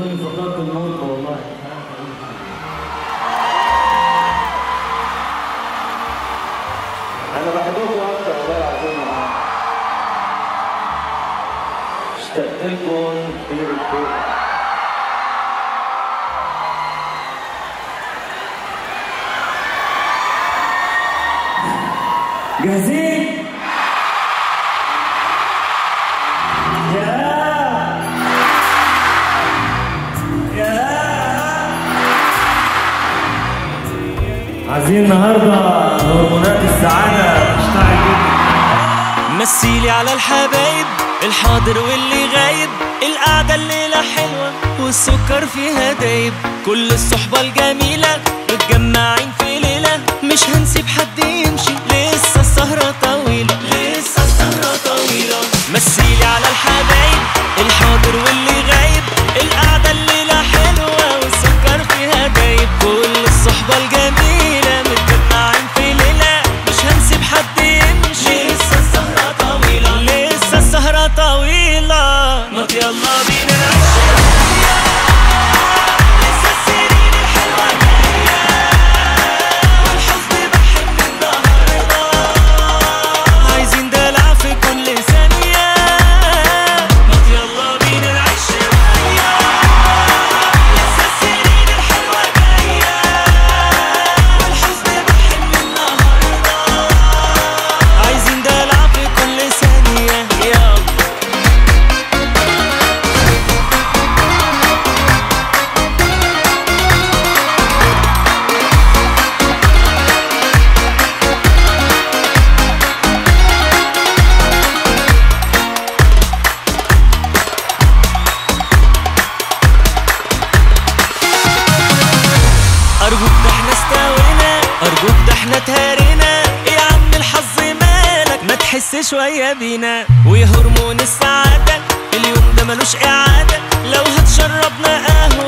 خلوني فقدت الموت والله. انا بحبكم اكتر والله العظيم. اشتقت لكم كتير كتير. جاهزين؟ عايزين النهارده هرمونات السعاده تشتغل جدا. مثيلي على الحبايب الحاضر واللي غايب، القعده الليله حلوه والسكر فيها دايب، كل الصحبه الجميله متجمعين في ليله، مش هنسيب حد يمشي، لسه السهره طويله، لسه السهره طويله. مثيلي على الحبايب الحاضر واللي غايب، القعده الليله حلوه والسكر فيها دايب، كل الصحبه الجميله متجمعين في ليله، مش هنسيب حد يمشي، لسه السهره طويله، لسه السهره طويله. ما يلا بينا نعيش، لسه السنين الحلوه جايه، والحزن بحن النهارده، عايزين دلع في كل ثانيه، ما يلا بينا نعيش شويه، لسه السنين الحلوه جايه، والحزن بحن النهارده، عايزين دلع في كل ثانيه. يلا أرجوك ده احنا استوينا، أرجوك ده احنا تهرينا، يا عم الحظ مالك ما تحس شوية بينا، ويا هرمون السعادة اليوم ده ملوش إعادة، لو هتشربنا قهوة